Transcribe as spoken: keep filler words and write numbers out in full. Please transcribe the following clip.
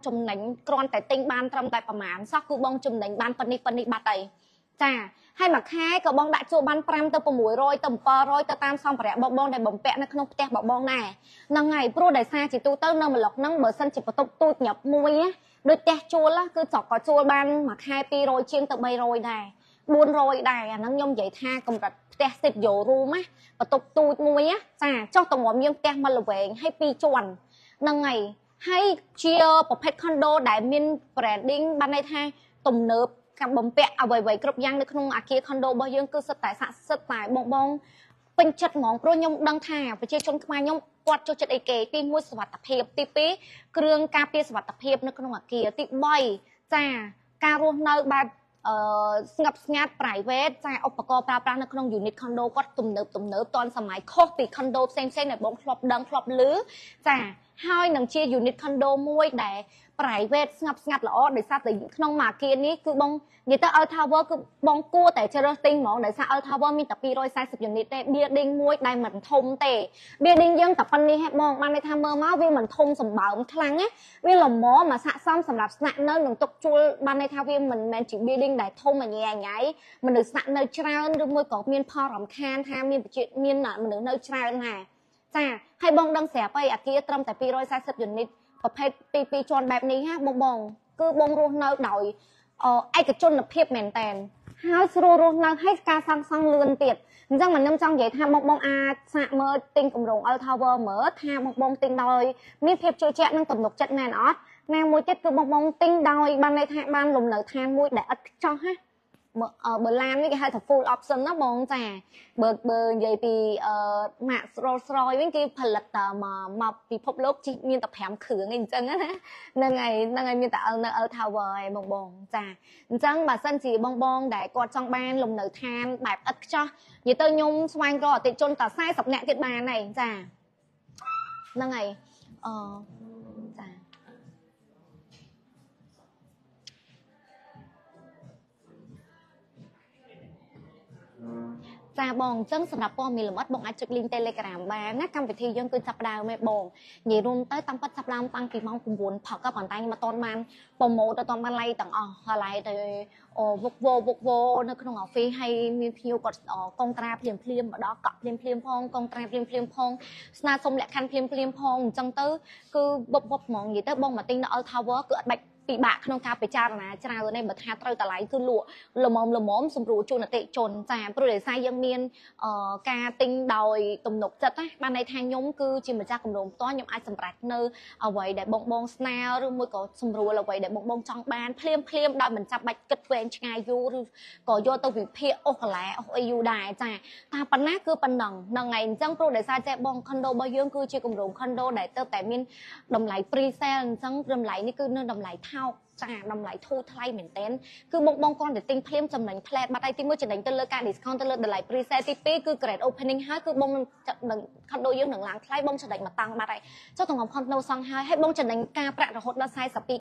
chùm nánh con tại tinh ban trăm tại phẩm án sao cứ bong chùm nánh ban phân đi phân đi bát tay chà hay mà khai có bong đại chùa ban pram tơ mùi rồi tầm pơ rồi tơ tam xong phải bong bong để bong pẹ nó không tè bong bong này nâng ngày pro đại xa chỉ tu tơ nâng mà lọc nâng bờ sân chỉ có tục tu nhập mùi á đôi tè chua lá cứ chọc có chua ban mà khai pi rồi chiên tơ bay rồi này buôn rồi đài nâng nhông vậy tha cầm đặt tè xịt dỗ ru má và tục tu mùi á chà cho tầm ngóm nhông tè mà là về hay pi chuồn nâng ngày hay chia một pet condo đại miên branding ban này tha tùng nợp cam bấm pẹ à vậy vậy cướp giang được không à kia condo bao nhiêu cứ sật tại sạ sật tại bong bong bên chật ngón pro nhung đăng thả và chia chôn khai nhung quạt cho chật ấy kề tin mua svật tập hiệp tí pí kêu ca pia svật tập hiệp nó không à kia tí bay chà ca luôn nơi ba ngập ngạt private chà opco pra pra nó không unit condo quạt tùng nợp tùng nợp toàn sắm máy khóc vì condo xem xem này bóng flop đăng flop lứ chà hai nằng chia unit condo muối để private ngập ngặt lỏ để sao từ không mà kia ní cứ bong người ta ở tower cứ bong cuaแต่ terracing หมอ để sao ở tower มีแต่two forty unit แต่ building មួយដែលមិនធំទេ building យើងតែប៉ុណ្នេះហេបងបានន័យថាមើលមកវាមិនធំសម្បើមខ្លាំងណាវាល្មមមកស័ក្តិសមសម្រាប់ស្នាក់នៅនឹងទុកជួលបានន័យថាវាមិនមែនជា building ដែលធំអញ្ញែអញ្ញៃមនុស្សស្នាក់នៅច្រើនឬមួយក៏មានផលរំខានថាមានប្រជាមានមនុស្សនៅច្រើនណាចាហើយបងដឹងស្រាប់អីអាគារត្រឹមតែtwo forty unitប្រភេទពីពីជាន់បែបនេះហ่าបងបងគឺបងរស់នៅដោយឯកជនភាពមែនតែនហើយស្រួលរស់នៅហើយការសាងសង់លឿនទៀតអញ្ចឹងមិនខ្ញុំចង់និយាយថាបងបងអាចសាកមើលទិញគម្រោង L Tower មើលថាបងបងទិញដោយមានភាពជឿជាក់និងទំនុកចិត្តមែនអត់ណាមួយទៀតគឺបងបងទិញដោយបានន័យថាបានលំនៅឋានមួយដែលឥតខ្ចោះហ่าបើឡាននេះគេហៅថា full option ណាបងចាបើបើនិយាយពីម៉ាក Rolls Royce វិញគេផលិតតែមកពិភពលោកមានតែfiveគ្រឿងអីអញ្ចឹងណាហ្នឹងហើយហ្នឹងហើយមានតែនៅ L Tower ឯងបងបងចាអញ្ចឹងបើសិនជាបងបងដែលគាត់ចង់បានលំនៅឋានបែបឥតខ្ចោះនិយាយទៅខ្ញុំស្វែងរកអតិថិជនតែfortyនាក់ទៀតបានហើយចាហ្នឹងហើយអឺចាចាបងអញ្ចឹងសម្រាប់ព័ត៌មានលម្អិតបងអាចចុច link Telegram បានណាកម្មវិធីយើងគឺចាប់ដើមឯងបងនិយាយរួមទៅតាមពិតចាប់ដើមតាំងពីម៉ោងnineព្រឹកក៏ប៉ុន្តែខ្ញុំអត់ទាន់បានប្រម៉ូទអត់ទាន់បាន live ទាំងអស់ហើយ live ទៅវឹកវវឹកវនៅក្នុង office ហើយមានភ្ញៀវគាត់កងត្រាភ្លាមភ្លាមមកដល់កក់ភ្លាមភ្លាមផងកងត្រាភ្លាមភ្លាមផងស្នើសុំលក្ខខណ្ឌភ្លាមភ្លាមផងអញ្ចឹងទៅគឺវឹកវឹកហ្មងនិយាយទៅបងមកទិញនៅ L Tower គឺអត់បាច់ពីបាក់ក្នុងការពិចារណាច្រើនទេបើថាត្រូវតម្លៃគឺលក់ល្មមល្មមសម្រួលជូនអតិជនចាព្រោះដោយសារយើងមានការទិញដោយទំនុកចិត្តណាបានន័យថាខ្ញុំគឺជាម្ចាស់គម្រោងផ្ទាល់ខ្ញុំអាចសម្រេចនៅអ្វីដែលបងបងស្នើឬមួយក៏សម្រួលអ្វីដែលបងបងចង់បានភ្លាមភ្លាមដោយមិនចាំបាច់គិតវែងឆ្ងាយយូរឬក៏យកទៅវិភាគអូសកន្លែអស់អីយូរដែរចាតែប៉ុណ្ណាគឺប៉ុណ្ណឹងហ្នឹងហើយអញ្ចឹងព្រោះដោយសារចេះបង condo របស់យើងគឺជាគម្រោង condo ដែលទៅតែមានតម្លៃ pre sale អញ្ចឹងតម្លៃនេះគឺនៅតម្លៃថោកចាតម្លៃធូរថ្លៃមែនទែនគឺបងបងគាត់តែទិញភ្លាមចំណេញផ្លែតបាត់ហើយទីមួយចំណេញទៅលើការ discount ទៅលើតម្លៃ pre sale ទីtwoគឺ grade opening ហើយគឺបងនឹង condo យើងនឹងឡើងថ្លៃបងចំណេញមកតាំងបាត់ហើយចុះtổng condo សងហើយហើយបងចំណេញការប្រាក់រហូតដល់forty-two